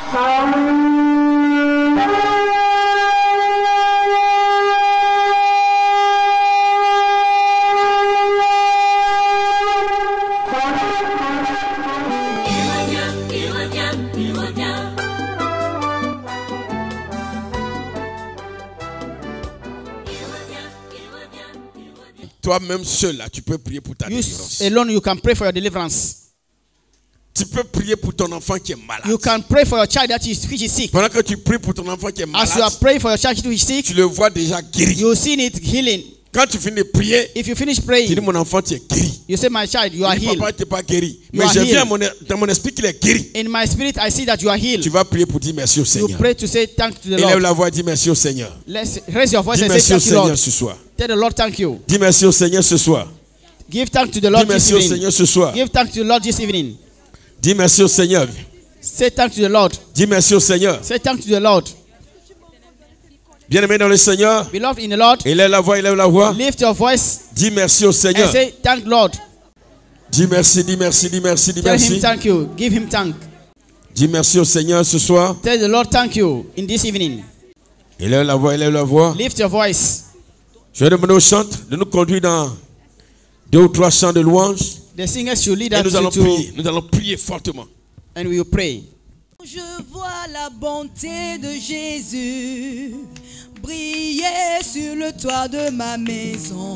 Toi-même seul là, tu peux prier pour ta délivrance. Alone, you can pray for your deliverance. Tu peux prier pour ton enfant qui est malade. You can pray for your child which is sick. Pendant que tu pries pour ton enfant qui est malade, as you are praying for your child who is sick, tu le vois déjà guéri. You see it healing. Quand tu finis de prier, if you finish praying, tu dis mon enfant tu es guéri. You say my child you are healed. Papa tu n'es pas guéri. Mais je viens dans mon esprit qu'il est guéri. In my spirit I see that you are healed. Tu vas prier pour dire merci au Seigneur. You pray to say thank to the Lord. Élève la voix et dis merci au Seigneur. Let's raise your voice dis and merci say thank au you Lord. Seigneur ce soir. Tell the Lord thank you. Dis merci au Seigneur ce soir. Give thanks to the Lord dis merci this evening. Au Seigneur ce soir. Give thanks to the Lord this evening. Dis merci au Seigneur. Say thanks to the Lord. Dis merci au Seigneur. Say thanks to the Lord. Bien-aimé dans le Seigneur. Beloved in the Lord. Élève la voix, élève la voix. Lift your voice. Dis merci au Seigneur. And say thank Lord. Dis merci, dis merci, dis merci, dis merci. Tell him thank you. Give him thank. Dis merci au Seigneur ce soir. Tell the Lord thank you in this evening. Élève la voix, élève la voix. Lift your voice. Je vais demander aux chantres de nous conduire dans 2 ou 3 chants de louange. The singers should lead Et us nous allons to prier. Nous allons prier fortement. And we will pray. Je vois la bonté de Jésus briller sur le toit de ma maison.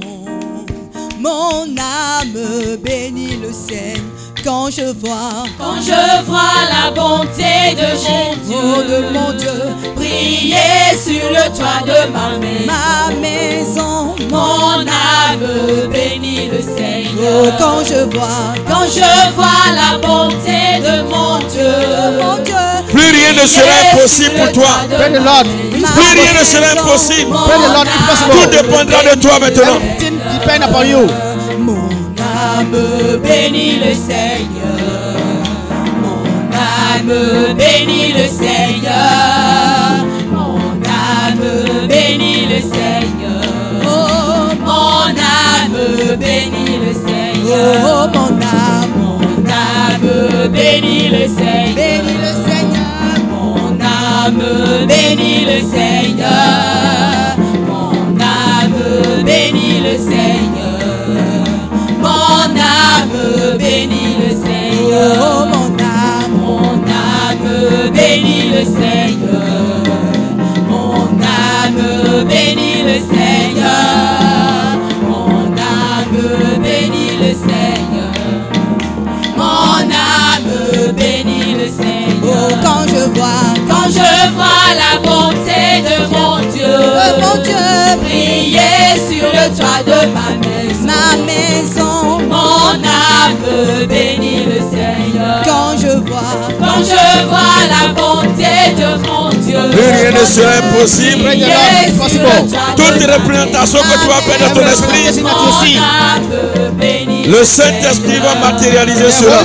Mon âme bénit le Seigneur quand je vois la bonté de Jésus, de mon Dieu, briller sur le toit de ma maison. Mon âme bénit le Seigneur. Quand je vois la bonté de mon Dieu, plus rien ne sera impossible pour toi. Pray the Lord. Plus rien ne sera impossible. Pray the Lord if possible. Tout dépendra de toi maintenant. Everything depends upon you. Mon âme bénit le Seigneur. Mon âme bénit le Seigneur. Mon âme bénit le Seigneur. Oh, mon âme bénit le Seigneur. Oh, mon âme bénit le Seigneur. Bénis le Seigneur. Mon âme bénit le Seigneur. Mon âme bénit le Seigneur. Mon âme bénit le Seigneur. Oh, mon âme bénit le Seigneur. Mon âme bénit le Seigneur. Mon âme bénit le Seigneur. Mon âme bénit le Seigneur. Oh, quand je vois la bonté de mon Dieu, briller sur le toit de ma maison. Mon âme bénit le Seigneur. Quand je vois la bonté de mon Dieu, plus rien ne sera impossible. Toute représentation que tu vas faire dans ton esprit, le Saint-Esprit va matérialiser cela.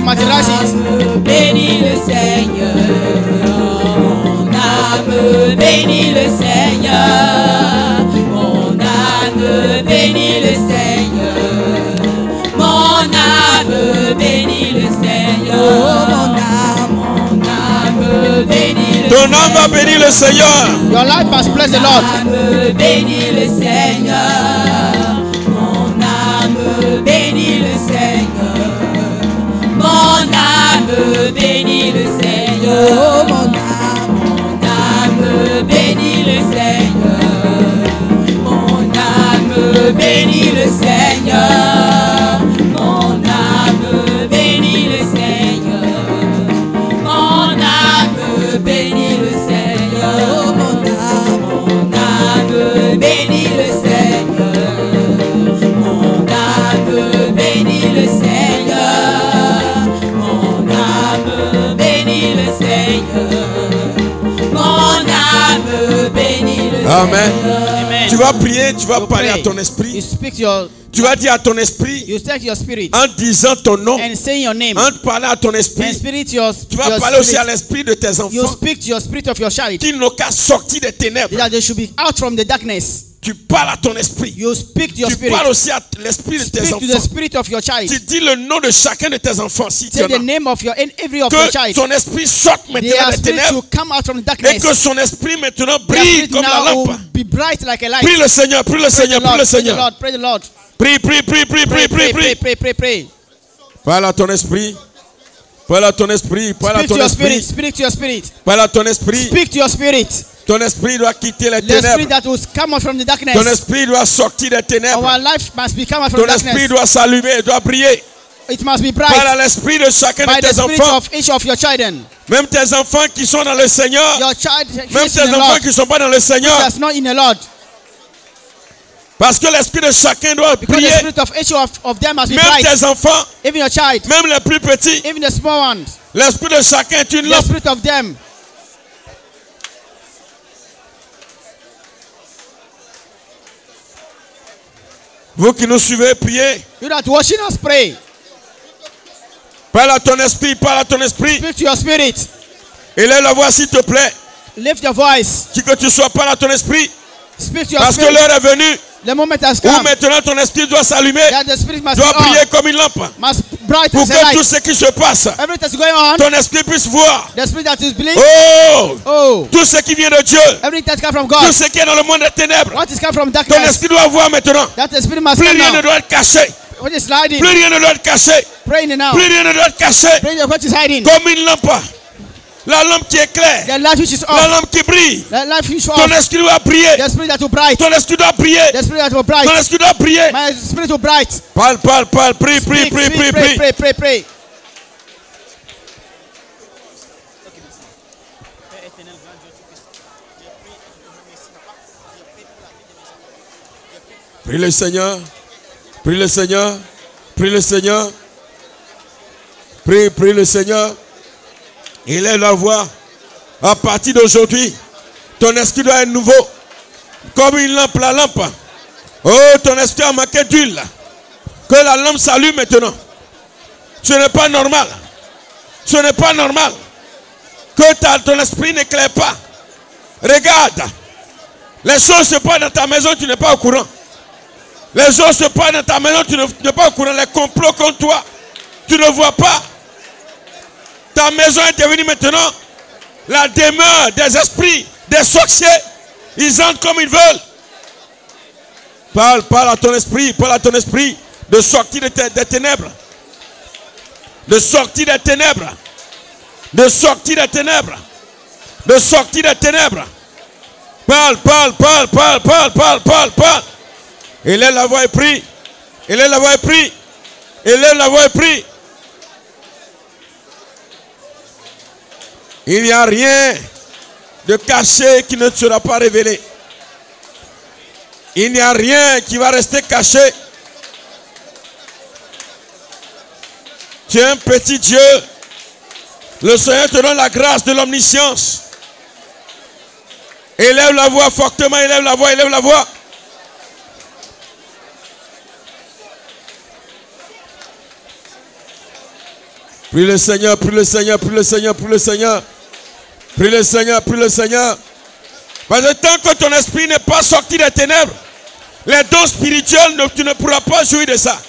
Bénis le Seigneur. Mon âme bénit le Seigneur. Mon âme bénit le Seigneur. Mon âme bénit le Seigneur. mon âme bénit le Seigneur. Ton âme va bénir le Seigneur. Your life must bless the Lord. Mon âme bénit le Seigneur. Mon âme bénit le Seigneur. Mon âme bénit le Seigneur. Oh, mon âme bénit le Seigneur. Mon âme bénit le Seigneur. Mon âme bénit le Seigneur. Mon âme bénit le Seigneur. Mon âme bénit le Seigneur. Mon âme bénit le Seigneur. Mon âme bénit le Seigneur. Mon âme bénit le Seigneur. Amen. Tu vas prier, tu vas parler à ton You esprit. speak your. Tu vas dire à ton esprit, You take your spirit en disant ton nom, and say your name. en parlant à ton And esprit, spirit your. tu vas your parler aussi à spirit. l'esprit de tes You enfants speak to your spirit of your child qui n'ont qu'à sortir des ténèbres. that they should be out from the darkness. Tu parles à ton esprit. You speak to your Tu spirit. parles aussi à l'esprit de tes Speak to the enfants. spirit of your child. Tu dis le nom de chacun de tes enfants si tu Say en the as. name of every of your Que child. son esprit sorte maintenant Their des spirit ténèbres will come out from the et que darkness. son esprit maintenant Their brille spirit comme la now lampe. will be bright like a light. Prie le Seigneur, prie le Praise the Seigneur, prie Lord, le praise the Seigneur. Lord, praise the Lord. Prie, prie, prie, prie, prie, prie, Pray, prie. pray. Parle à ton esprit. Parle à ton esprit. Parle à Speak to ton your spirit. esprit. Speak to your spirit. Parle à ton esprit. Speak to your spirit. Ton esprit doit quitter les The spirit ténèbres. that will come out from the darkness. Ton esprit doit sortir des ténèbres. Our life must be come out from Ton esprit darkness. doit s'allumer, doit briller. It must be Parle bright à l'esprit de chacun by de the tes spirit enfants. of each of your children. Même tes enfants qui sont dans le Seigneur. Your child Même is tes in the enfants Lord. qui ne sont pas dans le Seigneur. That's not in the Lord. Parce que l'esprit de chacun doit Because briller. the spirit of each of them must be Même bright. tes enfants, Even your child. même les plus petits. Even the small ones. L'esprit de chacun est une The lampe. spirit of them. Vous qui nous suivez, priez. You that watching us pray. Parle à ton esprit, parle à ton esprit. Speak to your spirit. Élève la voix s'il te plaît. Lift your voice. Qui que tu sois, parle à ton esprit. Speak to your Parce que spirit. l'heure est venue The moment has où come. maintenant ton esprit doit s'allumer, That the spirit must doit be briller on. comme une lampe. Must bright Pour as a que tout light. ce qui se passe, Everything that's going on. ton esprit puisse voir. The spirit that is believed. Oh! Oh. Tout ce qui vient de Dieu, Everything that comes from tout God. ce qui est dans le monde des ténèbres, What is come from ton darkness. esprit doit voir maintenant. That the spirit must Plus come rien ne now. doit être caché. What is hiding? Plus rien ne doit être caché. Praying now. Plus rien ne doit être caché. Praying what is hiding. Comme une lampe. La lampe qui éclaire. The light which is La off. lampe qui brille. The light which is Ton off. esprit doit briller. The spirit that will bright. Ton esprit doit briller. The spirit that will bright. Ton esprit doit briller. My spirit will bright. Parle, parle, parle. Prie, prie, Speak, prie, speak, prie, prie. pray. Prie le Seigneur. Prie le Seigneur. Prie le Seigneur. Prie, prie le Seigneur. Élève la voix. À partir d'aujourd'hui, ton esprit doit être nouveau. Comme une lampe, la lampe. Oh, ton esprit a manqué d'huile. Que la lampe s'allume maintenant. Ce n'est pas normal. Ce n'est pas normal. Que ton esprit n'éclaire pas. Regarde. Les choses se passent dans ta maison, tu n'es pas au courant. Les choses se passent dans ta maison, tu n'es pas au courant. Les complots contre toi, tu ne vois pas. Ta maison est devenue maintenant la demeure des esprits, des sorciers. Ils entrent comme ils veulent. Parle à ton esprit, parle à ton esprit de sortir des ténèbres. De sortir des ténèbres. De sortir des ténèbres. De sortir des ténèbres. Parle. Élève la voix et prie. Élève la voix et prie. Élève la voix et prie. Il n'y a rien de caché qui ne sera pas révélé. Il n'y a rien qui va rester caché. Tu es un petit Dieu. Le Seigneur te donne la grâce de l'omniscience. Élève la voix fortement, élève la voix, élève la voix. Prie le Seigneur, prie le Seigneur, prie le Seigneur, prie le Seigneur. Prie le Seigneur, prie le Seigneur. Parce que tant que ton esprit n'est pas sorti des ténèbres, les dons spirituels, tu ne pourras pas jouir de ça.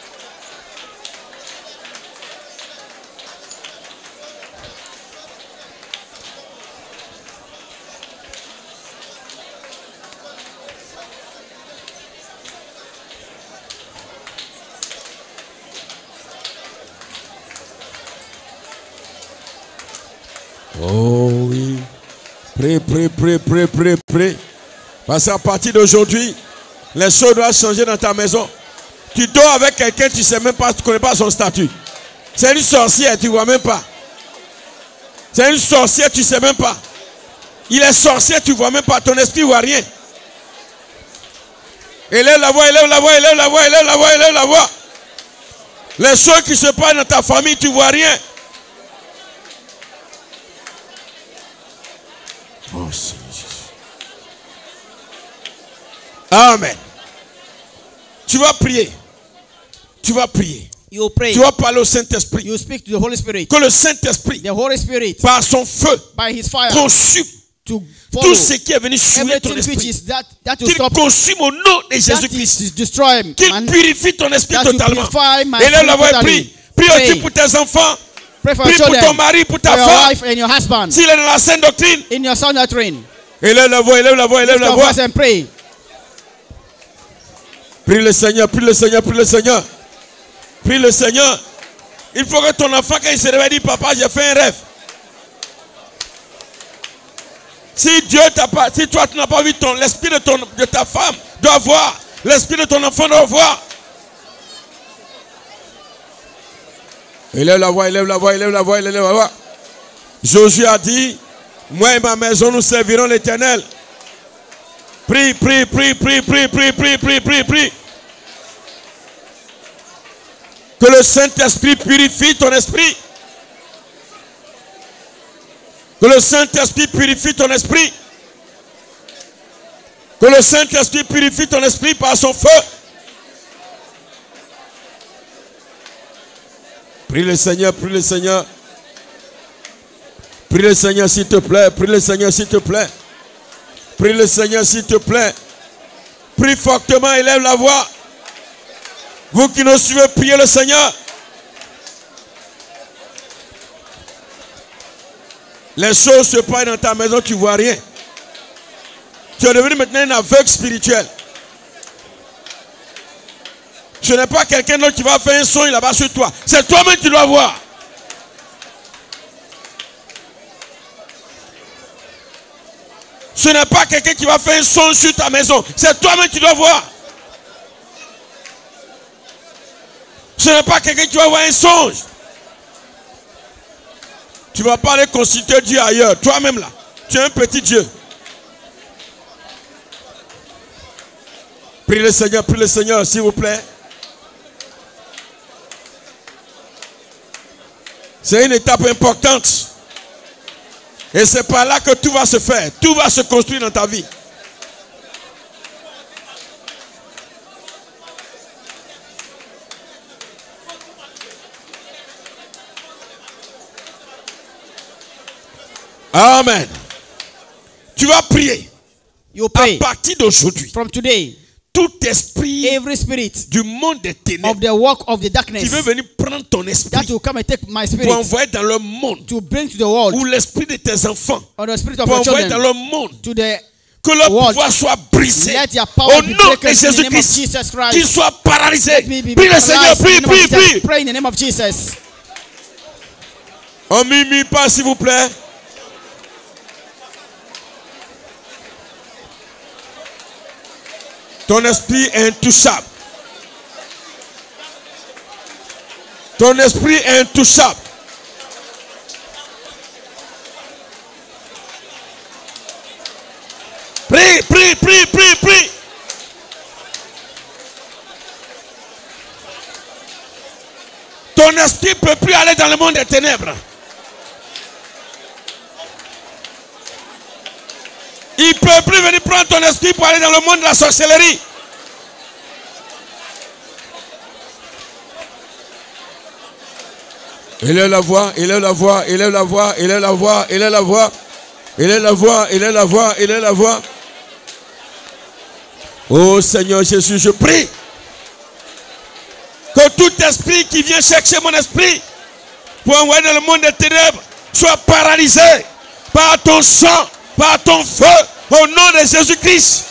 Oh oui. Prie. Parce qu'à partir d'aujourd'hui, les choses doivent changer dans ta maison. Tu dors avec quelqu'un, tu ne sais même pas, tu ne connais pas son statut. C'est une sorcière, tu ne vois même pas. C'est une sorcière, tu ne sais même pas. Il est sorcier, tu ne vois même pas. Ton esprit ne voit rien. Élève la voix, élève la voix, élève la voix, élève la voix, élève la voix. Les choses qui se passent dans ta famille, tu ne vois rien. Oh, Seigneur. Amen. Tu vas prier. Tu vas prier. You pray. Tu vas parler au Saint-Esprit. You speak to the Holy Spirit. Que le Saint-Esprit, The Holy Spirit, par son feu, by his fire, consume to follow. Tout ce qui est venu souiller ton Everything which esprit, is that will qu'il stop, consume au nom de that Jésus-Christ. is destroy, Qu'il man. purifie ton esprit That will totalement. purify my Élève la voix et totally. prie. Prie aussi Pray. pour tes enfants. Pray for Prie your pour ton children, mari, pour ta for your femme. wife and your husband. S'il est dans la sainte doctrine, In your sound doctrine, élève la voix, élève la voix, élève lift la your voix. voice and pray. Prie le Seigneur, prie le Seigneur, prie le Seigneur. Prie le Seigneur. Il faut que ton enfant, quand il se réveille, dise, papa, j'ai fait un rêve. Si Dieu t'a pas, si toi tu n'as pas vu l'esprit de ta femme doit voir, l'esprit de ton enfant doit voir. Élève la voix, élève la voix, élève la voix, élève la voix. Josué a dit, moi et ma maison nous servirons l'Éternel. Prie, prie, prie, prie, prie, prie, prie, prie, prie, prie. Que le Saint-Esprit purifie ton esprit. Que le Saint-Esprit purifie ton esprit. Que le Saint-Esprit purifie ton esprit par son feu. Prie le Seigneur, prie le Seigneur. Prie le Seigneur s'il te plaît, prie le Seigneur s'il te plaît. Prie le Seigneur s'il te plaît. Prie fortement, élève la voix. Vous qui nous suivez, priez le Seigneur. Les choses se passent dans ta maison, tu ne vois rien. Tu es devenu maintenant un aveugle spirituel. Ce n'est pas quelqu'un d'autre qui va faire un son là-bas sur toi. C'est toi-même qui dois voir. Ce n'est pas quelqu'un qui va faire un son sur ta maison. C'est toi-même qui dois voir. Ce n'est pas quelqu'un qui va avoir un songe. Tu ne vas pas aller consulter Dieu ailleurs. Toi-même là. Tu es un petit Dieu. Prie le Seigneur, s'il vous plaît. C'est une étape importante. Et c'est par là que tout va se faire. Tout va se construire dans ta vie. Amen. Tu vas prier. You pray. À partir d'aujourd'hui, From today, tout esprit every spirit du monde des ténèbres of the work of the qui darkness veut venir prendre ton that esprit will come and take my pour spirit envoyer dans le monde, to bring to the world, ou l'esprit de tes enfants or the spirit of pour your envoyer dans children, le monde, to the que leur world. pouvoir soit brisé Let their power au be nom de broken in the name of Jésus-Christ, Jesus Christ. qu'ils soient paralysés. Let me be Prie le Seigneur, paralyzed prie, in the name of prie, Jesus. prie. Pray in the name of Jesus. On mimie pas s'il vous plaît. Ton esprit est intouchable. Ton esprit est intouchable. Prie, prie, prie, prie, prie. Ton esprit ne peut plus aller dans le monde des ténèbres. Il ne peut plus venir prendre ton esprit pour aller dans le monde de la sorcellerie. Élève la voix, élève la voix, élève la voix, élève la voix, élève la voix, élève la voix, élève la voix, élève la voix. Oh Seigneur Jésus, je prie que tout esprit qui vient chercher mon esprit pour envoyer dans le monde des ténèbres soit paralysé par ton sang, par ton feu, au nom de Jésus-Christ.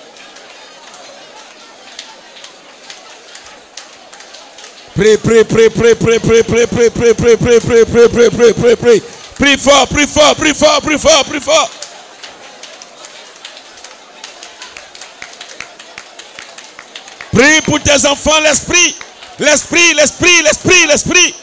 Prie, prie, prie, prie, prie, prie, prie, prie, prie, prie, prie, prie, prie, prie, prie, prie, prie. Prie fort, prie fort, prie fort, prie fort, prie fort. Prie pour tes enfants, l'esprit, l'esprit, l'esprit, l'esprit, l'esprit.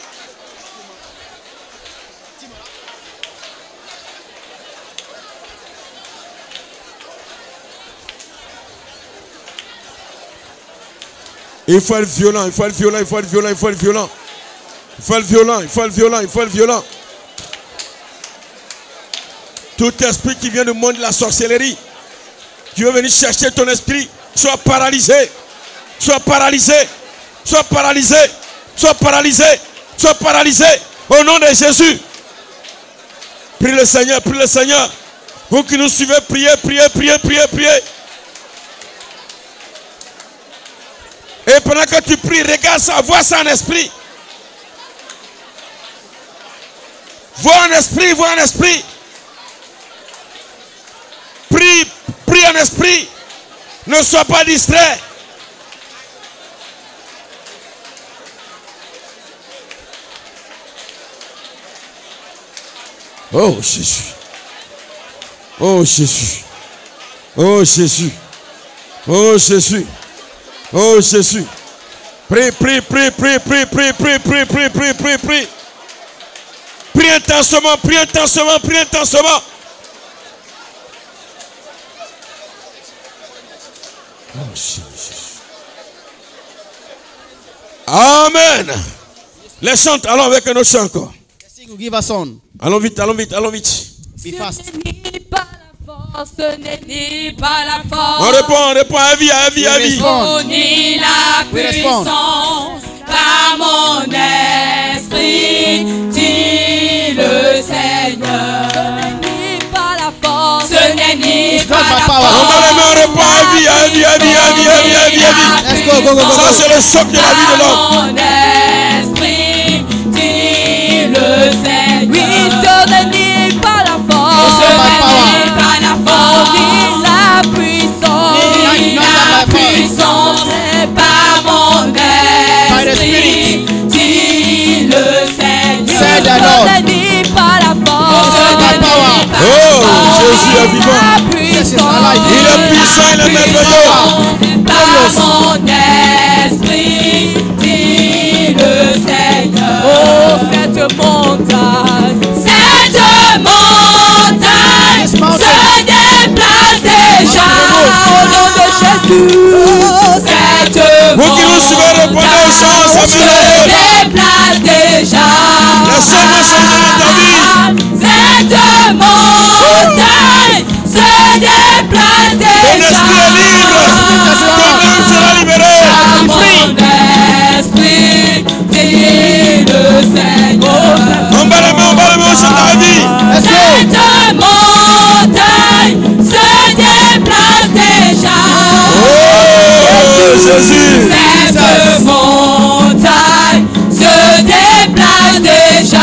Il faut être violent, il faut être violent, il faut être violent, il faut être violent. Il faut être violent, il faut être violent, il faut être violent. Tout esprit qui vient du monde de la sorcellerie, qui veut venir chercher ton esprit, soit paralysé, soit paralysé, soit paralysé, soit paralysé, soit paralysé, au nom de Jésus. Prie le Seigneur, prie le Seigneur. Vous qui nous suivez, priez, priez, priez, priez, priez. Et pendant que tu pries, regarde ça, vois ça en esprit. Vois en esprit, vois en esprit. Prie, prie en esprit. Ne sois pas distrait. Oh Jésus. Oh Jésus. Oh Jésus. Oh Jésus. Oh Jésus. Prie, prie, prie, prie, prie, prie, prie, prie, prie, prie, prie, prie. Prie intensement, prie intensement, prie intensement. Oh Jésus. Amen. Les chants, allons avec un autre chant encore. Give a song. Allons vite, allons vite, allons vite. Be fast. Ce n'est pas la force, ce n'est pas la force. On répond à vie, à vie, à vie. Oh, ni la puissance, par mon esprit, dit le Seigneur. Ce n'est pas la force, ce n'est pas la force. On répond à vie, à vie, à vie, à vie, à vie, à vie, à vie. Let's go, go, go, go. Ça c'est le choc de la vie de l'homme. Mon esprit, dit le Seigneur. Oui, ce n'est pas la force, ce n'est pas la force, ni la puissance, ni la puissance, c'est par mon esprit, dit le Seigneur. Ce n'est pas la force, ce n'est pas la force. Oh, Jésus est vivant. Il est puissant, il est merveilleux. Par mon esprit, dit le Seigneur. Oh, cette montagne se déplace déjà au nom de Jésus. Cette Vous qui nous suivez, répondez aux chants, ça se déplace déjà. Les chants vont changer dans ta vie. Cette montagne se déplace Ton déjà. esprit est libre. Ton âme sera libérée. Mon esprit, dit le Seigneur. On bat les mains au chant de la vie. Cette montagne se déplace déjà. Oh, Jésus. Cette montagne se déplace déjà.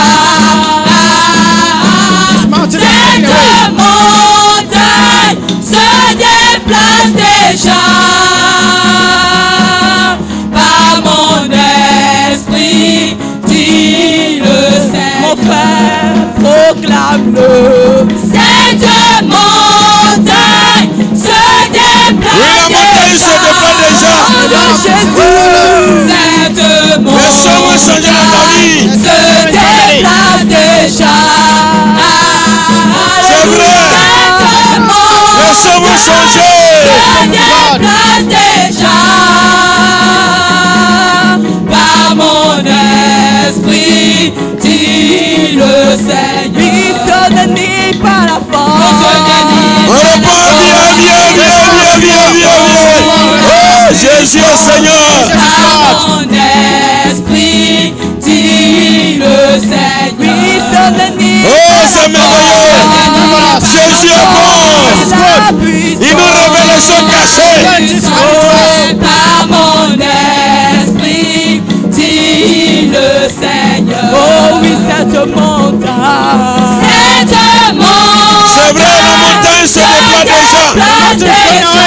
Cette montagne se déplace déjà. Par mon esprit, dit le Seigneur. Mon frère, proclame-le. Cette montagne se déplace Oui, la montagne se déplace déjà. de Jésus. Cette Les chants vont changer dans ta vie. se déplace déjà. C'est vrai. Les chants vont changer. Se déplace déjà. Par mon esprit, dit le Seigneur. Oui, ce n'est pas la force. On répond à vie, à vie, à vie, à vie, à vie, à vie. Oh, Jésus est Seigneur. Par mon esprit, dit le Seigneur. Oui, ce n'est Oh, c'est merveilleux. Jésus est bon. Il nous révèle les choses cachées. Par mon esprit, dit le Seigneur. Oh oui, cette montagne. C'est vrai, la montagne se déplace déjà.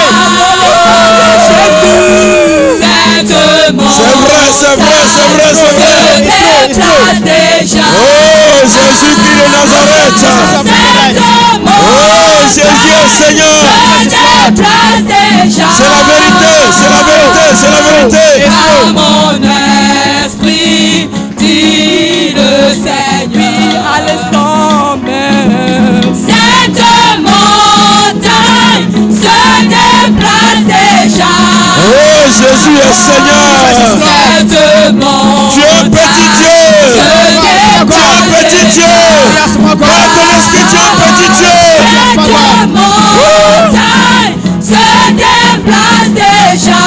C'est vrai, c'est vrai, c'est vrai, c'est vrai. Oh, Jésus qui est de Nazareth. Oh, Jésus est Seigneur. C'est la vérité, c'est la vérité, c'est la vérité. Par mon esprit, dit le Seigneur. À l'instant même. Cette montagne se déplace déjà. Oh, Jésus est Seigneur. Cette montagne. Tu es un petit Dieu. Tu es un petit Dieu. Par ton esprit, tu es un petit Dieu. Cette montagne se déplace déjà.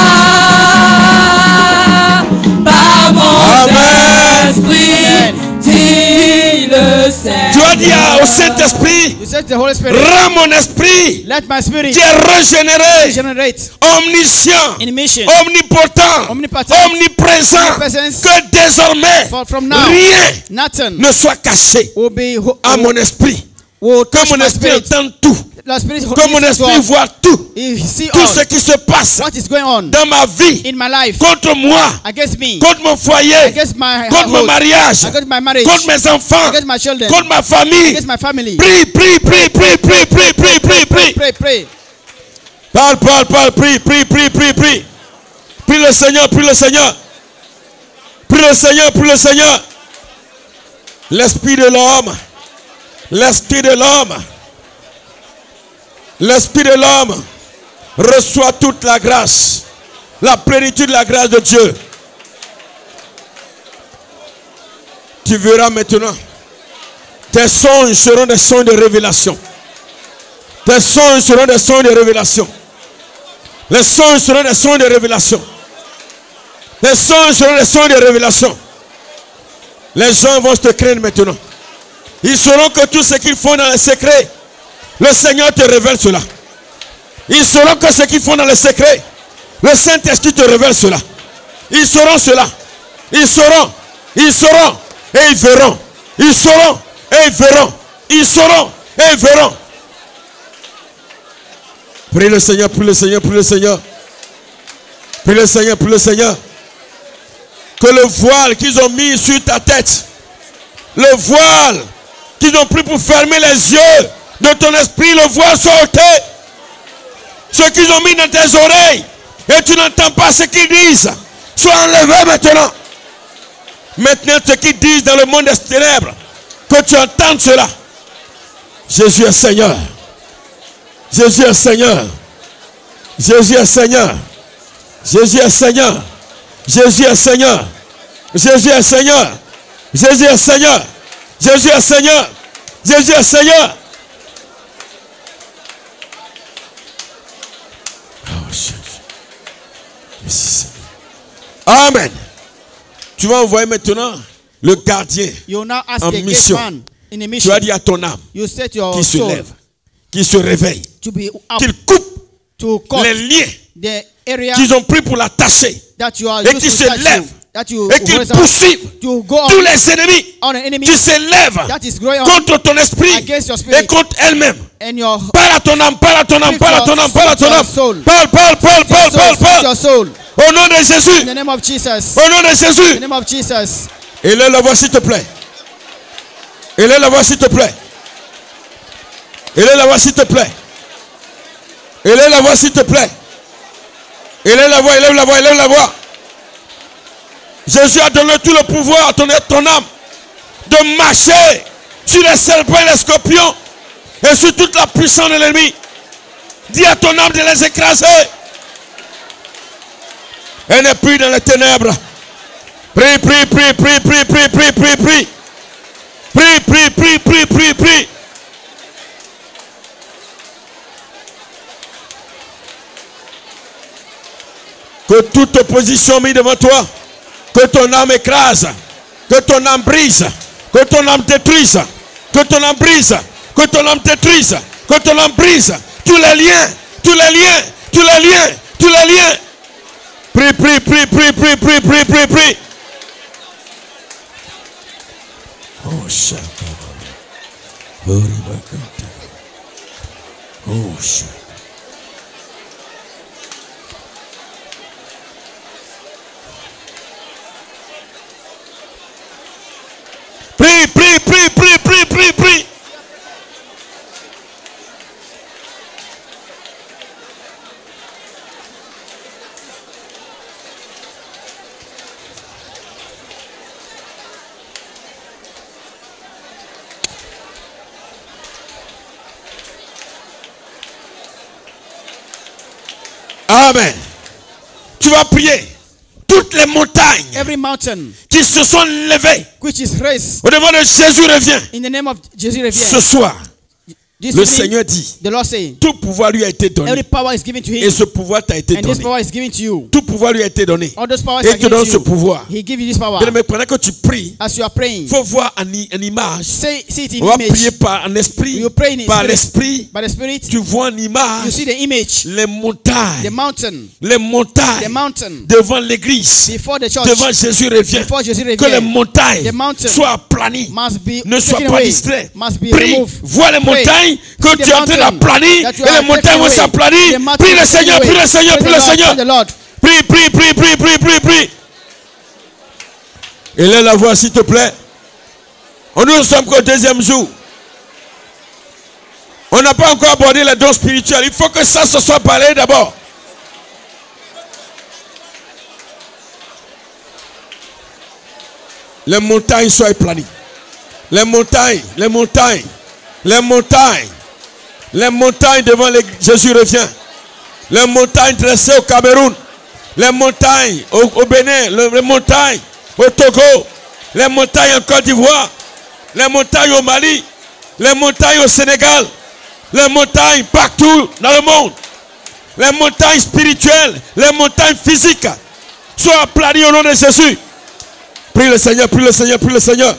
Par mon Amen. esprit, dit le Seigneur. Tu as dit au Saint-Esprit, You said to the Holy Spirit, rends mon esprit let my spirit qui est régénéré, regenerate omniscient, in mission. omnipotent, Omnipotent, omniprésent, omnipresence, que désormais For from now, rien nothing ne soit caché will be à mon esprit. will Que touch mon my esprit spirit. entende tout. The spirit Que mon listens to esprit us. voit tout. He see Tout ce all qui se passe what is going on dans ma vie, in my life, contre moi, against me, contre mon foyer, against my contre mon household, mariage, against my marriage, contre mes enfants, against my children, contre ma famille. against my family. Prie, prie, prie, prie, prie, prie, prie, prie, prie. Pray, pray. Parle, parle, parle, prie, prie, prie, prie, prie. Prie le Seigneur, prie le Seigneur. Prie le Seigneur, prie le Seigneur. L'esprit de l'homme, l'esprit de l'homme, l'esprit de l'homme reçoit toute la grâce, la plénitude de la grâce de Dieu. Tu verras maintenant, tes songes seront des songes de révélation. Tes songes seront des songes de révélation. Les songes seront des songes de révélation. Les songes seront des songes de révélation. Les gens vont te craindre maintenant. Ils sauront que tout ce qu'ils font dans les secrets, le Seigneur te révèle cela. Ils sauront que ce qu'ils font dans les secrets, le Saint-Esprit te révèle cela. Ils sauront cela. Ils sauront. Ils sauront. Et ils verront. Ils sauront. Et ils verront. Ils sauront. Et ils verront. Prie le Seigneur, prie le Seigneur, prie le Seigneur. Prie le Seigneur, prie le Seigneur. Que le voile qu'ils ont mis sur ta tête, le voile qu'ils ont pris pour fermer les yeux de ton esprit, le voile soit ôté. Ce qu'ils ont mis dans tes oreilles et tu n'entends pas ce qu'ils disent, soit enlevé maintenant. Maintenant, ce qu'ils disent dans le monde des ténèbres, que tu entends cela. Jésus est Seigneur. Jésus est Seigneur. Jésus est Seigneur. Jésus est Seigneur. Jésus est Seigneur. Jésus est Seigneur. Jésus est Seigneur. Jésus est Seigneur. Jésus est Seigneur. Oh, Jésus. Merci Seigneur. Amen. Tu vas envoyer maintenant le gardien You will now ask en the mission. gateman in a Tu mission. vas dire à ton âme You say to your qui se soul lève, qui se réveille, to be up, qu'il coupe to cut les liens the area qu'ils ont pris pour l'attacher that you are et used qui to se touch lève you, that you et qu'ils raise up, poursuivent to go tous on les ennemis an enemy qui se lèvent that is growing on contre ton esprit against your spirit et contre elle-même. and your Parle à ton âme, parle à ton âme, parle à ton âme, parle à ton âme. Parle, parle, parle, parle, parle, soul, parle. your soul. Au nom de In Jésus. the name of Jesus. Au nom de In the Jésus. name of Jesus. Élève la voix s'il te plaît. Élève la voix s'il te plaît. Élève la voix s'il te plaît. Élève la voix s'il te plaît. Élève la voix, élève la voix, élève la voix. Jésus a donné tout le pouvoir à ton âme de marcher sur les serpents et les scorpions et sur toute la puissance de l'ennemi. Dis à ton âme de les écraser. Elle n'est plus dans les ténèbres. Prie, prie, prie, prie, prie, prie, prie, prie, prie. Prie, prie, prie, prie, prie, prie. Que toute opposition mise devant toi, que ton âme écrase, que ton âme brise, que ton âme détruise, que ton âme brise, que ton âme détruise, que ton âme brise. Tous les liens, tous les liens, tous les liens, tous les liens. Prie, prie, prie, prie, prie, prie, prie, prie, prie. Oh, Shaka. Oh, Shaka. Prie, prie, prie, prie, prie, prie, prie. Amen. Tu vas prier. Toutes les montagnes Every mountain qui se sont levées which is raised au devant de Jésus revient. in the name of Jesus Ce revient. soir, This le evening, Seigneur dit, the Lord saying, tout pouvoir lui a été donné. every power is given to Et him, ce pouvoir t'a été and this donné. power is given to you. Tout pouvoir lui a été donné. All those powers Et are il te donne given ce to you. pouvoir. He give you this power. Mais pendant que tu pries, As you are praying, il faut voir une image. see it in On va image. prier par un esprit. You pray in Par spirit. l'esprit, By the Spirit, tu vois une you image. see the image, Les montagnes. the mountain, Les the montagnes. mountain Devant l'église. before the church, Devant Jésus revient. before Jesus Que les revient, montagnes the mountain soient aplanies. must be Ne sois taken pas away, distrait. must be Prie, removed. vois les Pray. montagnes que See tu the es en train mountain d'aplanir. that you Et are les montagnes taking vont away. s'aplanir. The mountain Prie le is taken Seigneur, away. prie le Seigneur, Pray prie le the Lord, Seigneur. pray the Lord. Prie, prie, prie, prie, prie, prie, prie. Élève la voix, s'il te plaît. Nous ne sommes qu'au deuxième jour. On n'a pas encore abordé les dons spirituels. Il faut que ça se soit parlé d'abord. Les montagnes soient aplanies. Les montagnes, les montagnes, les montagnes, les montagnes devant Jésus revient. Les montagnes dressées au Cameroun. Les montagnes au Bénin. Les montagnes au Togo. Les montagnes en Côte d'Ivoire. Les montagnes au Mali. Les montagnes au Sénégal. Les montagnes partout dans le monde. Les montagnes spirituelles. Les montagnes physiques. Soient aplanies au nom de Jésus. Prie le Seigneur, prie le Seigneur, prie le Seigneur.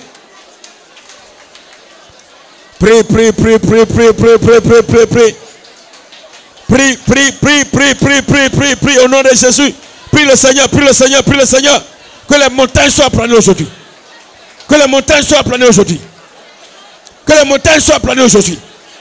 Prie, prie, prie, prie, prie, prie, prie, prie, prie, prie. Prie, prie, prie, prie, prie, prie, prie, prie au nom de Jésus. Prie le Seigneur, prie le Seigneur, prie le Seigneur. Que les montagnes soient aplanées aujourd'hui. Que les montagnes soient aplanées aujourd'hui. Que les montagnes soient aplanées aujourd'hui.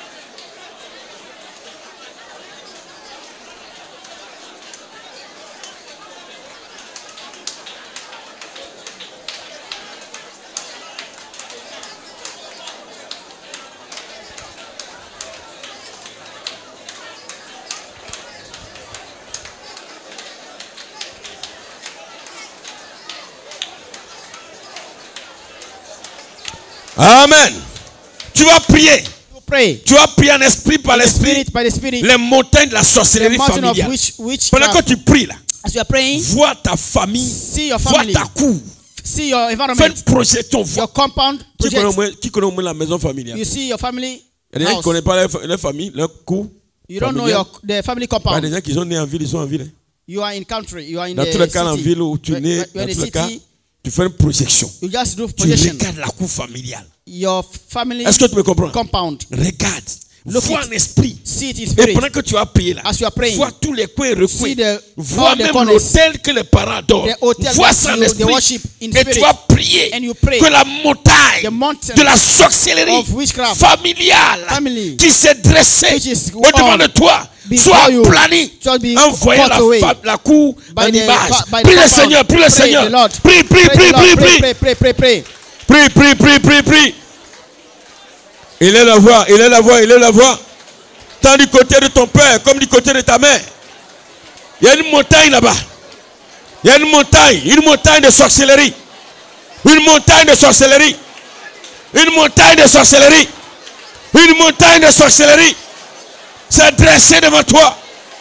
Amen. Tu vas prier. You pray. Tu vas prier en esprit par In the l'esprit. Spirit, by the Spirit, Les montagnes de la the sorcellerie mountain of familiale. Pendant que witchcraft. tu pries là, As you are praying, vois ta famille, see your vois family, ta cour. see your Fais environment, une projection. Vois. your compound, Qui connaît au moins la maison familiale? you see your family Il y a des gens qui ne house. connaissent pas leur famille, leur cour. You don't know familiale. the family Il y a compound. des gens qui sont nés en ville, ils sont en ville. You are in country, you are in Dans the tous les cas, en city. ville où tu es né, You're dans in the tous les cas, city, tu fais une projection. you just do Tu projection. regardes la cour familiale. Your family Est-ce que tu me comprends? compound. Regarde. Look Vois it. en esprit. See it in Et spirit. pendant que tu vas prier là, As you are praying, vois tous les coins et recoins. see the- Vois all the même corners. l'hôtel que les parents adorent. The hotel Vois that ça en you- esprit. they worship in Et spirit. tu vas prier And you pray. que la montagne The mountain de la sorcellerie of witchcraft familiale family qui s'est dressée which is au-devant on de toi before soit you aplanie. shall be Envoyez cut away la cour by en the- image. by the Prie le compound. Seigneur, prie le Pray Seigneur. the Lord. Prie, prie, Pray prie, the Lord. prie, Pray, prie. pray, pray, pray. Prie, prie, prie, prie, prie. Il est la voix, il est la voix, il est la voix. Tant du côté de ton père comme du côté de ta mère. Il y a une montagne là-bas. Il y a une montagne de sorcellerie. Une montagne de sorcellerie. Une montagne de sorcellerie. Une montagne de sorcellerie. C'est dressé devant toi.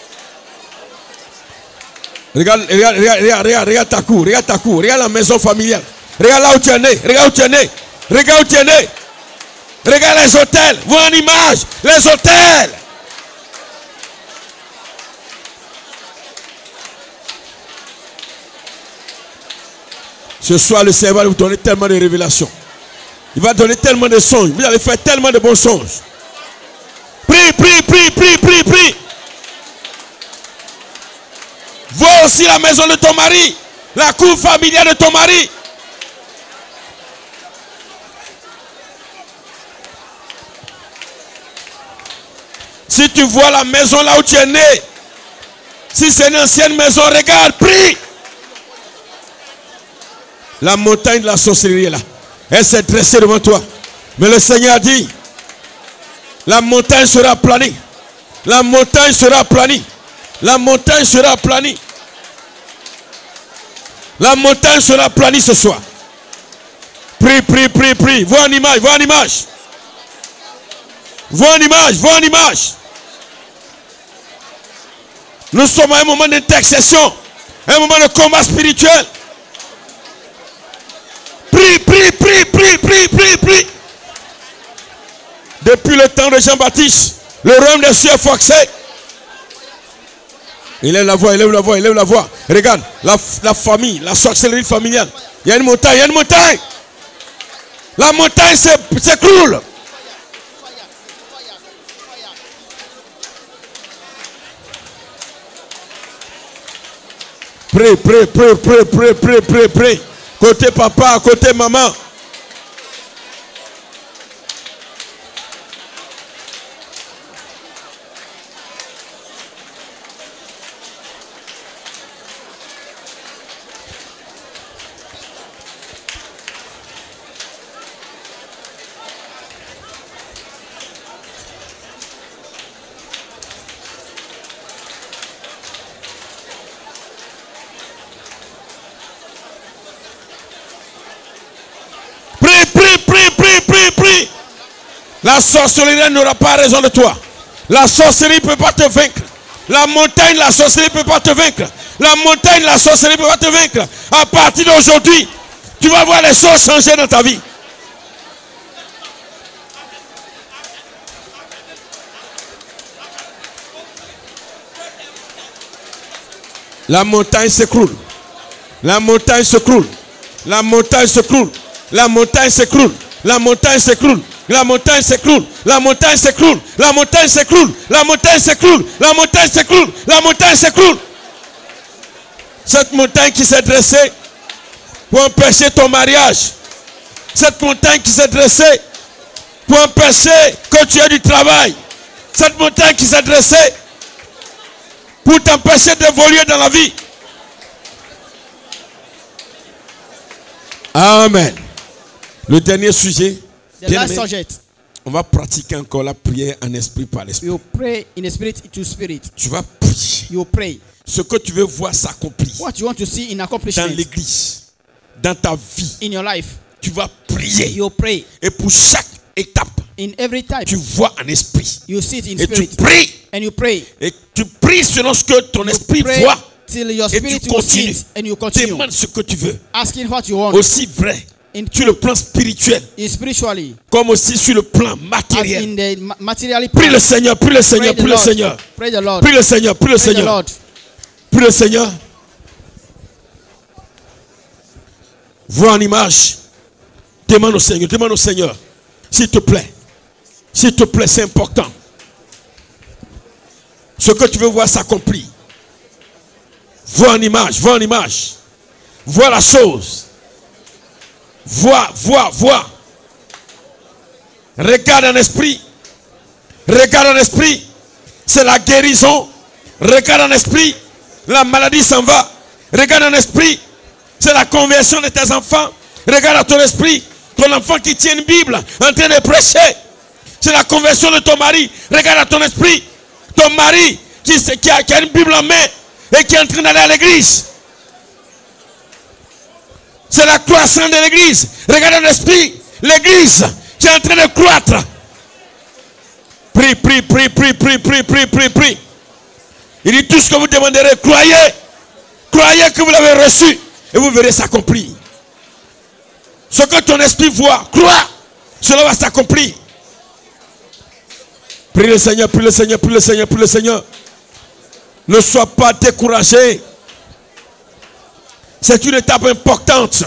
Regarde ta cour, regarde la maison familiale. Regarde là où tu es né, regarde où tu es né. Regarde où tu es né. Regarde les hôtels, vois en image, les hôtels. Ce soir, le Seigneur va vous donner tellement de révélations. Il va donner tellement de songes. Vous allez faire tellement de bons songes. Prie, prie, prie, prie, prie, prie. Vois aussi la maison de ton mari, la cour familiale de ton mari. Si tu vois la maison là où tu es né, si c'est une ancienne maison, regarde, prie. La montagne de la sorcellerie est là. Elle s'est dressée devant toi. Mais le Seigneur a dit, la montagne sera aplanie. La montagne sera aplanie. La montagne sera aplanie. La montagne sera aplanie ce soir. Prie, prie, prie, prie. Vois en image, vois en image. Vois en image, vois en image. Nous sommes à un moment d'intercession, un moment de combat spirituel. Prie, prie, prie, prie, prie, prie, prie. Depuis le temps de Jean-Baptiste, le royaume des cieux est forcé. Il lève la voix, il lève la voix, il lève la voix. Regarde, la famille, la sorcellerie familiale. Il y a une montagne, il y a une montagne. La montagne s'écroule. Prie, prie, prie, prie, prie, prie, prie, prie. Côté papa, côté maman. Prie. La sorcellerie n'aura pas raison de toi. La sorcellerie ne peut pas te vaincre. La montagne, la sorcellerie ne peut pas te vaincre. La montagne, la sorcellerie ne peut pas te vaincre. À partir d'aujourd'hui, tu vas voir les choses changer dans ta vie. La montagne s'écroule. La montagne s'écroule. La montagne s'écroule. La montagne s'écroule. La montagne s'écroule. La montagne s'écroule. La montagne s'écroule. La montagne s'écroule. La montagne s'écroule. La montagne s'écroule. La montagne s'écroule. Cette montagne qui s'est dressée pour empêcher ton mariage. Cette montagne qui s'est dressée pour empêcher que tu aies du travail. Cette montagne qui s'est dressée pour t'empêcher d'évoluer dans la vie. Amen. Le dernier sujet. The last subject. On va pratiquer encore la prière en esprit par l'esprit. You pray in the spirit to spirit. Tu vas prier. You pray. Ce que tu veux voir s'accomplir. What you want to see in accomplishment. Dans l'église, dans ta vie. In your life. Tu vas prier. You pray. Et pour chaque étape. In every type. Tu vois en esprit. You see it in et spirit. Tu pries. And you pray. Et tu pries selon ce que ton esprit voit. Till your spirit et tu continues. And you continue. Demande ce que tu veux. Asking what you want. Aussi vrai. Sur le plan spirituel, spiritually, comme aussi sur le plan matériel. Prie le Seigneur, prie le Seigneur, prie le Seigneur. Pray the Lord. Prie le Seigneur, prie le Seigneur. Prie le Seigneur. Vois en image. Demande au Seigneur. S'il te plaît, c'est important. Ce que tu veux voir s'accomplit. Vois en image. Vois la chose. Vois. Regarde en esprit. C'est la guérison. Regarde en esprit. La maladie s'en va. Regarde en esprit. C'est la conversion de tes enfants. Regarde à ton esprit. Ton enfant qui tient une Bible en train de prêcher. C'est la conversion de ton mari. Regarde à ton esprit. Ton mari qui a une Bible en main et qui est en train d'aller à l'église. C'est la croissance de l'église. Regarde l'esprit. L'église qui est en train de croître. Prie. Il dit tout ce que vous demanderez. Croyez que vous l'avez reçu. Et vous verrez s'accomplir. Ce que ton esprit voit, crois. Cela va s'accomplir. Prie le Seigneur. Ne sois pas découragé. C'est une étape importante.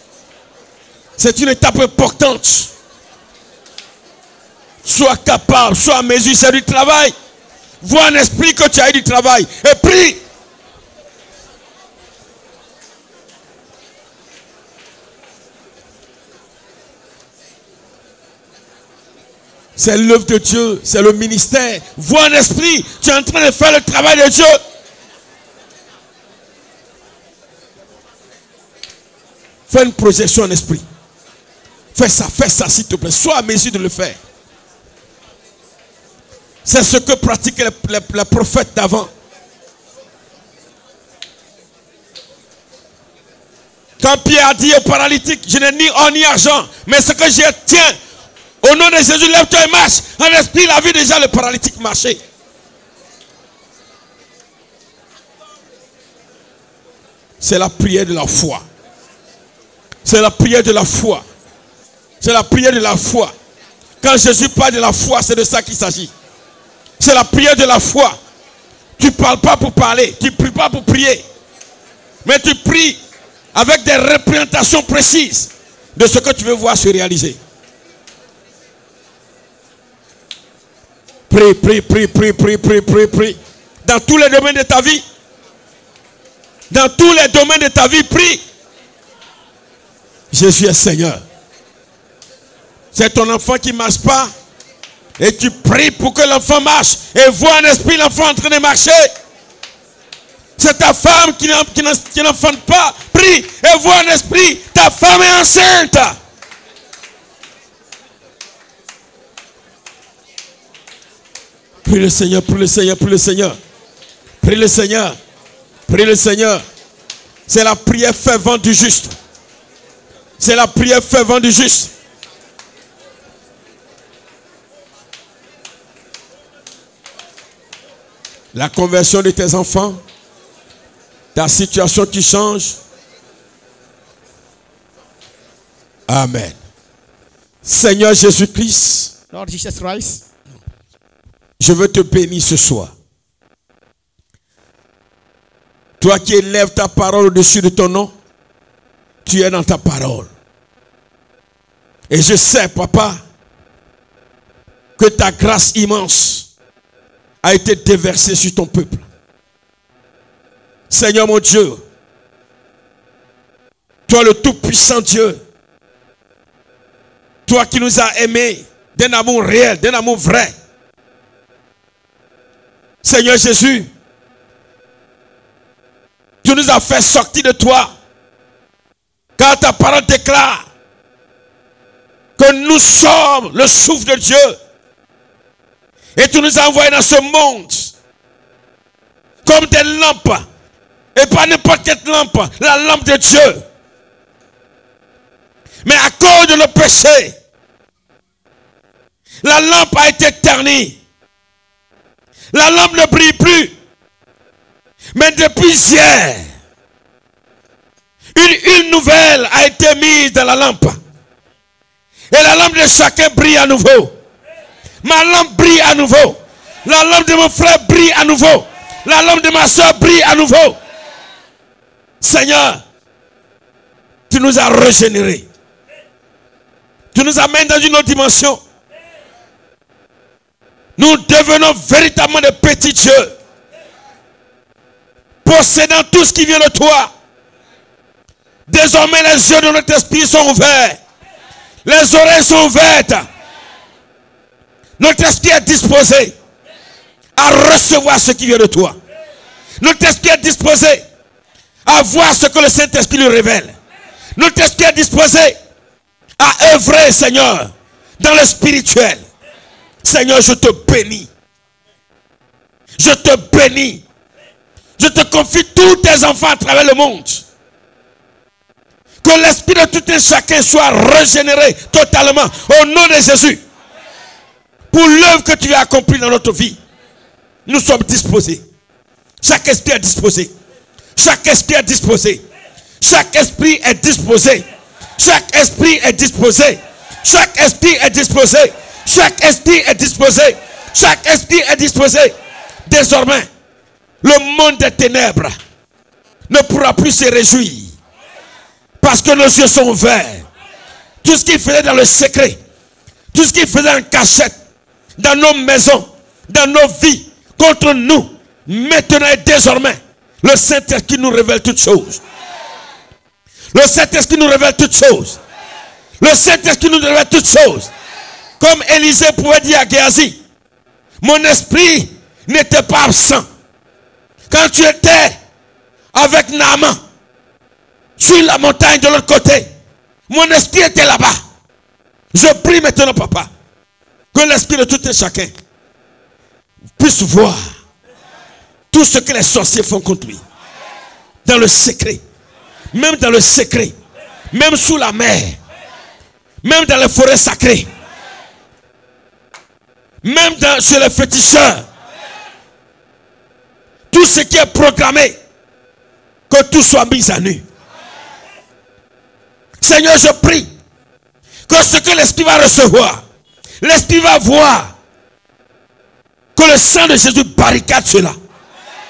Sois capable, sois à mesure, c'est du travail. Vois en esprit que tu as eu du travail. Et prie. C'est l'œuvre de Dieu, c'est le ministère. Vois en esprit, tu es en train de faire le travail de Dieu. Fais une projection en esprit. Fais ça s'il te plaît. Sois à mesure de le faire. C'est ce que pratiquaient les prophètes d'avant. Quand Pierre a dit au paralytique, je n'ai ni or ni argent, mais ce que je tiens, au nom de Jésus, lève-toi et marche. En esprit, il a vu déjà le paralytique marcher. C'est la prière de la foi. C'est la prière de la foi. Quand Jésus parle de la foi, c'est de ça qu'il s'agit. C'est la prière de la foi. Tu ne parles pas pour parler, tu ne pries pas pour prier. Mais tu pries avec des représentations précises de ce que tu veux voir se réaliser. Prie, prie, prie, prie, prie, prie, prie, prie. Dans tous les domaines de ta vie. Dans tous les domaines de ta vie, prie. Jésus est Seigneur. C'est ton enfant qui ne marche pas. Et tu pries pour que l'enfant marche. Et vois en esprit l'enfant en train de marcher. C'est ta femme qui n'enfante pas. Prie et vois en esprit. Ta femme est enceinte. Prie le Seigneur, prie le Seigneur, prie le Seigneur. Prie le Seigneur. Prie le Seigneur. C'est la prière fervente du juste. C'est la prière fervente du juste. La conversion de tes enfants, ta situation qui change. Amen. Seigneur Jésus-Christ, Lord Jesus Christ, je veux te bénir ce soir. Toi qui élèves ta parole au-dessus de ton nom, tu es dans ta parole. Et je sais, papa, que ta grâce immense a été déversée sur ton peuple. Seigneur mon Dieu, toi le tout-puissant Dieu, toi qui nous as aimés d'un amour réel, d'un amour vrai. Seigneur Jésus, tu nous as fait sortir de toi, car ta parole déclare que nous sommes le souffle de Dieu. Et tu nous as envoyés dans ce monde comme des lampes. Et pas n'importe quelle lampe, la lampe de Dieu. Mais à cause de nos péchés, la lampe a été ternie. La lampe ne brille plus. Mais depuis hier, une nouvelle a été mise dans la lampe. Et la lampe de chacun brille à nouveau. Ma lampe brille à nouveau. La lampe de mon frère brille à nouveau. La lampe de ma soeur brille à nouveau. Seigneur, tu nous as régénérés. Tu nous amènes dans une autre dimension. Nous devenons véritablement des petits dieux, possédant tout ce qui vient de toi. Désormais, les yeux de notre esprit sont ouverts. Les oreilles sont ouvertes. Notre esprit est disposé à recevoir ce qui vient de toi. Notre esprit est disposé à voir ce que le Saint-Esprit lui révèle. Notre esprit est disposé à œuvrer, Seigneur, dans le spirituel. Seigneur, je te bénis. Je te bénis. Je te confie tous tes enfants à travers le monde. Que l'esprit de tout un chacun soit régénéré totalement au nom de Jésus. Pour l'œuvre que tu as accomplie dans notre vie. Nous sommes disposés. Chaque esprit est disposé. Chaque esprit est disposé. Chaque esprit est disposé. Chaque esprit est disposé. Chaque esprit est disposé. Chaque esprit est disposé. Chaque esprit est disposé. Désormais, le monde des ténèbres ne pourra plus se réjouir. Parce que nos yeux sont ouverts. Tout ce qu'il faisait dans le secret, tout ce qu'il faisait en cachette, dans nos maisons, dans nos vies, contre nous, maintenant et désormais, le Saint-Esprit nous révèle toutes choses. Le Saint-Esprit nous révèle toutes choses. Le Saint-Esprit nous révèle toutes choses. Comme Élisée pouvait dire à Géasi, mon esprit n'était pas absent. Quand tu étais avec Naaman, sur la montagne de l'autre côté, mon esprit était là-bas. Je prie maintenant, papa, que l'esprit de tout un chacun puisse voir tout ce que les sorciers font contre lui. Dans le secret. Même dans le secret. Même sous la mer. Même dans les forêts sacrées. Même chez les féticheurs. Tout ce qui est programmé, que tout soit mis à nu. Seigneur, je prie que ce que l'Esprit va recevoir, l'Esprit va voir que le sang de Jésus barricade cela.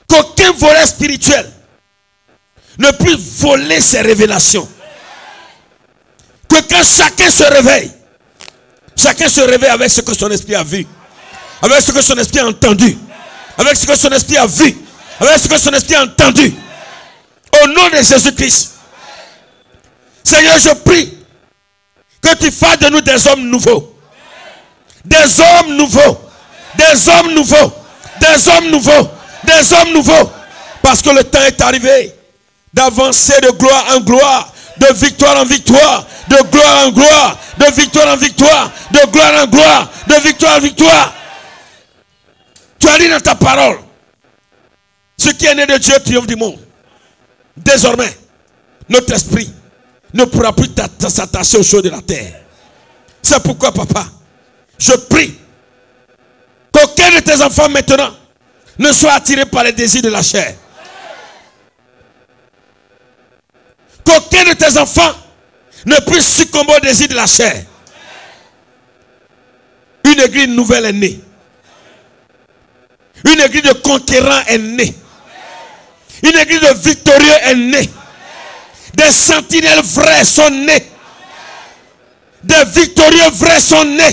Qu'aucun voleur spirituel ne puisse voler ses révélations. Que quand chacun se réveille avec ce que son esprit a vu, avec ce que son esprit a entendu, avec ce que son esprit a vu, avec ce que son esprit a entendu. Au nom de Jésus-Christ. Seigneur, je prie que tu fasses de nous des hommes nouveaux. Des hommes nouveaux. Des hommes nouveaux. Des hommes nouveaux. Des hommes nouveaux. Parce que le temps est arrivé d'avancer de gloire en gloire, de victoire en victoire, de gloire en gloire, de victoire en victoire, de gloire en gloire, de victoire en victoire. Tu as dit dans ta parole, ce qui est né de Dieu triomphe du monde. Désormais, notre esprit ne pourra plus s'attacher aux choses de la terre. C'est pourquoi, papa, je prie qu'aucun de tes enfants maintenant ne soit attiré par les désirs de la chair. Qu'aucun de tes enfants ne puisse succomber aux désirs de la chair. Une église nouvelle est née. Une église de conquérants est née. Une église de victorieux est née. Des sentinelles vrais sont nés. Des victorieux vrais sont nés.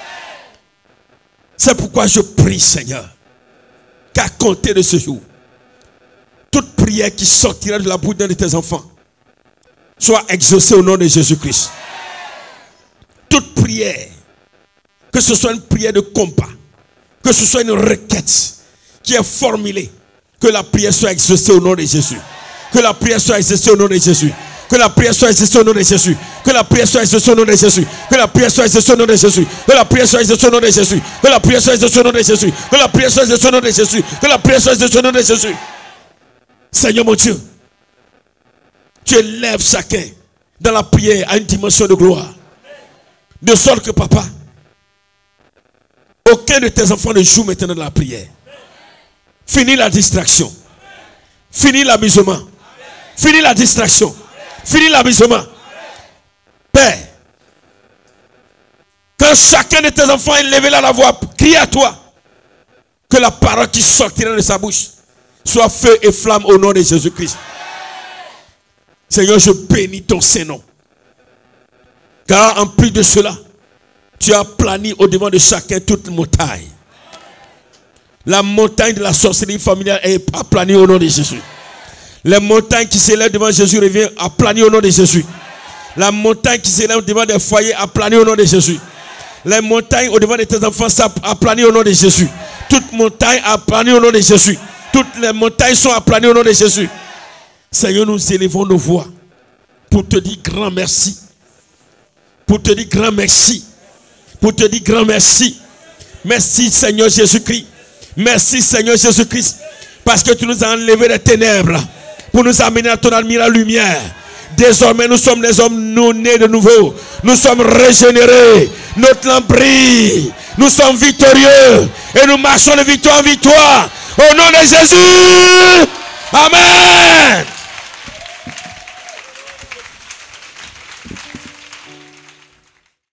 C'est pourquoi je prie, Seigneur, qu'à compter de ce jour, toute prière qui sortira de la bouche d'un de tes enfants soit exaucée au nom de Jésus-Christ. Toute prière, que ce soit une prière de combat, que ce soit une requête qui est formulée, que la prière soit exaucée au nom de Jésus. Que la prière soit exaucée au nom de Jésus. Que la prière soit exaucée au nom de Jésus. Que la prière soit exaucée au nom de Jésus. Que la prière soit exaucée au nom de Jésus. Que la prière soit exaucée au nom de Jésus. Que la prière soit exaucée au nom de Jésus. Que la prière soit exaucée au nom de Jésus. Que la prière soit exaucée au nom de Jésus. Seigneur mon Dieu, tu élèves chacun dans la prière à une dimension de gloire. De sorte que, papa, aucun de tes enfants ne joue maintenant dans la prière. Finis la distraction. Finis l'amusement. Finis la distraction. Finis l'amusement. Père, quand chacun de tes enfants est levé là la voix, crie à toi, que la parole qui sortira de sa bouche soit feu et flamme au nom de Jésus-Christ. Seigneur, je bénis ton Saint-Nom. Car en plus de cela, tu as plani au devant de chacun toute montagne. La montagne de la sorcellerie familiale est aplanie au nom de Jésus. Les montagnes qui s'élèvent devant Jésus reviennent aplanies au nom de Jésus. La montagne qui s'élève devant des foyers aplanie au nom de Jésus. Les montagnes au devant de tes enfants aplanies au nom de Jésus. Toutes montagne aplanie au nom de Jésus. Toutes les montagnes sont aplanies au nom de Jésus. Seigneur, nous élevons nos voix pour te dire grand merci. Pour te dire grand merci. Pour te dire grand merci. Merci Seigneur Jésus-Christ. Merci Seigneur Jésus-Christ. Parce que tu nous as enlevé des ténèbres pour nous amener à ton admirable lumière. Désormais nous sommes des hommes nés de nouveau. Nous sommes régénérés. Notre lampe brille. Nous sommes victorieux. Et nous marchons de victoire en victoire. Au nom de Jésus. Amen.